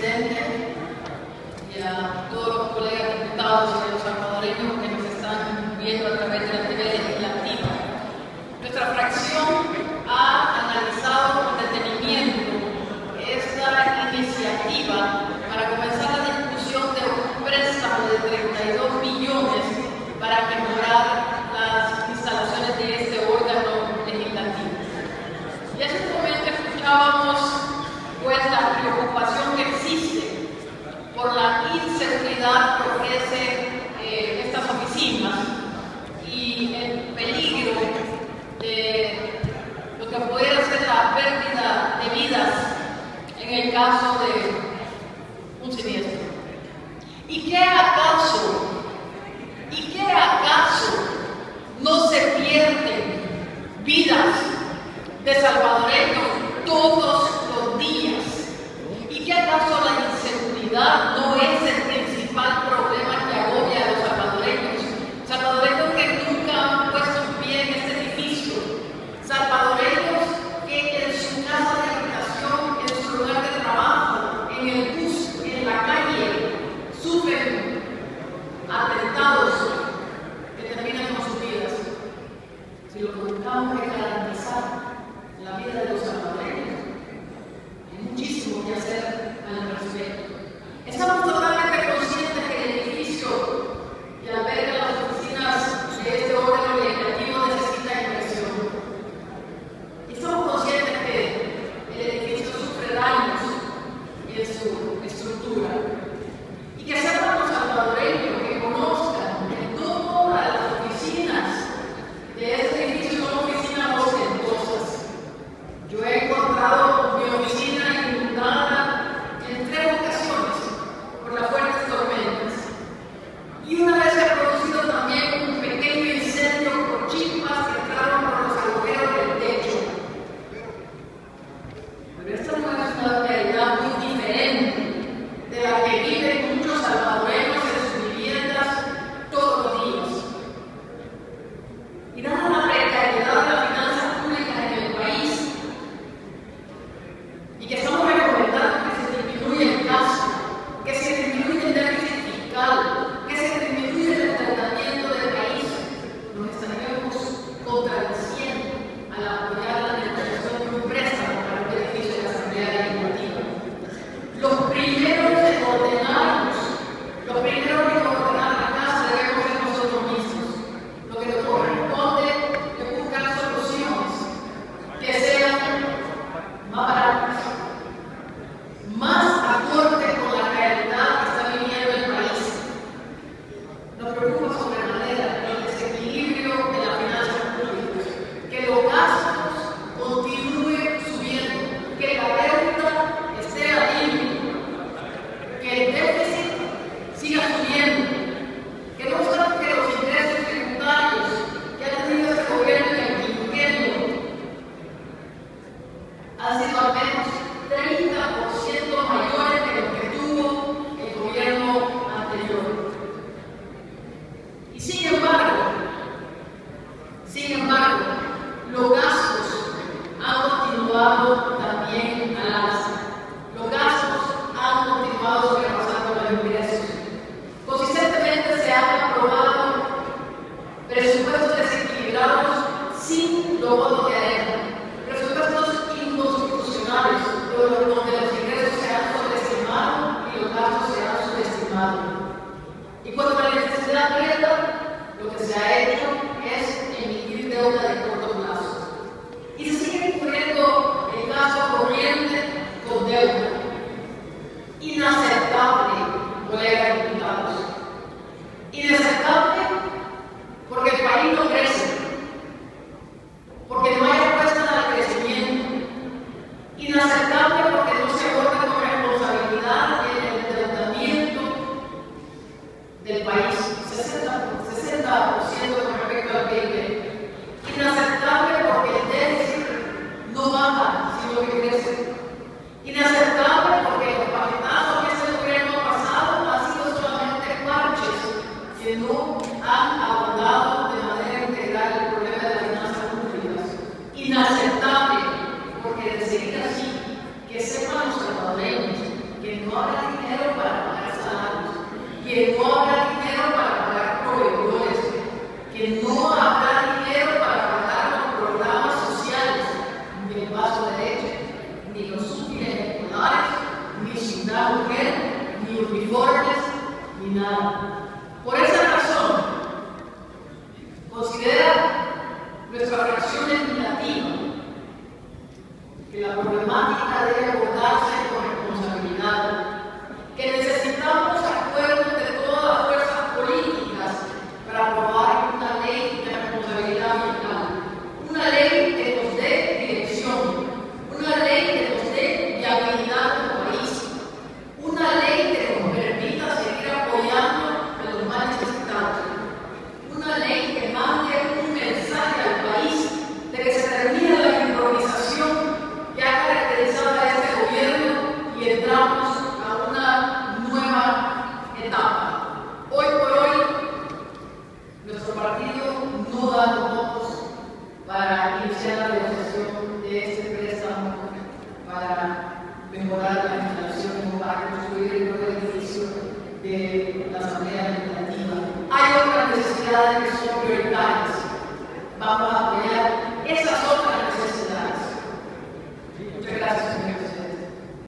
presidente, y a todos los colegas diputados y a los salvadoreños que nos están viendo a través de la TV legislativa. Nuestra fracción ha analizado con detenimiento esta iniciativa para comenzar la discusión de un préstamo de 32 millones para mejorar las instalaciones de este órgano legislativo. Y hace un momento escuchábamos pues la preocupación que existe por la inseguridad que ofrecen estas oficinas y el peligro de lo que puede ser la pérdida de vidas en el caso de un siniestro. ¿Y qué acaso no se pierden vidas de salvadoreños todos los días? ¿Y qué acaso la inseguridad no es el principal problema que agobia a los salvadoreños? Salvadoreños que nunca han puesto un pie en este edificio, salvadoreños que en su casa de habitación, en su lugar de trabajo, en el bus, en la calle, sufren atentados que terminan con sus vidas. Si lo que buscamos es garantizar la vida de los salvadoreños, hay muchísimo que hacer al respecto. Estamos totalmente conscientes que el edificio que alberga las oficinas de este órgano legislativo necesita inversión. Estamos conscientes que el edificio sufre daños en su estructura y que sepan los salvadoreños que conozcan que todas las oficinas de este edificio son oficinas ostentosas. Yo he encontrado mi oficina inundada en 3 ocasiones por las fuertes tormentas. Y una vez se ha producido también un pequeño incendio por chispas que entraron por los agujeros del techo. Pero esta no es una realidad muy diferente de la que viven muchos salvadoreños en sus viviendas todos los días. Y dada la precariedad de las finanzas públicas en el país, y que estamos recomendando que se disminuya el gasto, que se disminuya el déficit fiscal, que se disminuya el endeudamiento del país, nos estaremos contradiciendo al apoyar la negociación de un préstamo para el beneficio de la Asamblea Legislativa. Los primeros en ordenarnos, los primeros en ordenar la casa debemos ser nosotros mismos. Lo que nos corresponde es buscar soluciones que sean más baratas, más acordes con la realidad que está viviendo el país. Nos preocupa sobremanera el desequilibrio de las finanzas públicas, que los gastos continúen subiendo, que la deuda esté al límite, que el déficit siga subiendo, que no obstante que los ingresos tributarios que ha tenido este gobierno en el quinquenio han sido al menos 30% mayores que los que tuvo el gobierno anterior. Y sin embargo, los gastos han continuado también al alza. Los gastos han continuado sobrepasando los ingresos. Consistentemente se han aprobado presupuestos desequilibrados sin los votos de arena, presupuestos inconstitucionales donde los ingresos se han sobreestimado y los gastos se han subestimado. Y cuando la necesidad aprieta, lo que se ha hecho es emitir deuda de corto plazo. Y se sigue cubriendo el gasto corriente con deuda. Inaceptable, colegas diputados. Inaceptable porque el país no crece, porque no hay apuesta al crecimiento. Inaceptable porque no se aborda con responsabilidad el endeudamiento del país. 60% que no habrá dinero para pagar proveedores, que no habrá dinero para pagar los programas sociales, ni el vaso de leche, ni los útiles escolares, ni Ciudad Mujer, ni uniformes, ni nada. Por esa razón, considera nuestra fracción legislativa que la problemática debe abordarse con responsabilidad, que necesitamos acuerdos de todas las fuerzas políticas para aprobar una ley de responsabilidad ambiental, una ley que nos dé dirección, una ley que nos dé viabilidad como país, una ley que nos permita seguir apoyando a los más necesitados, una ley que mande un mensaje al país de que se termine la improvisación que ha caracterizado a este gobierno y entramos a una nueva etapa. Hoy por hoy, nuestro partido no da los votos para iniciar la negociación de este préstamo para mejorar las instalaciones o para construir el nuevo edificio de la Asamblea Legislativa. Hay otras necesidades que son prioritarias. Vamos a apoyar esas otras necesidades. Muchas gracias.